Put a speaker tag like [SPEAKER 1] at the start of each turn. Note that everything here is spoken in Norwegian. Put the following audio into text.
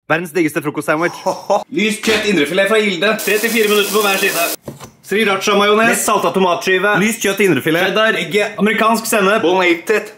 [SPEAKER 1] Verdens diggeste frokostsandwich.
[SPEAKER 2] Lyst kjøtt indrefilet fra Gilde. 3-4 minutter på hver side. Sriracha majones.
[SPEAKER 1] Salta tomatskive.
[SPEAKER 2] Lyst kjøtt indrefilet.
[SPEAKER 1] Cheddar.
[SPEAKER 2] Egge. Amerikansk sennep. Bon appetit.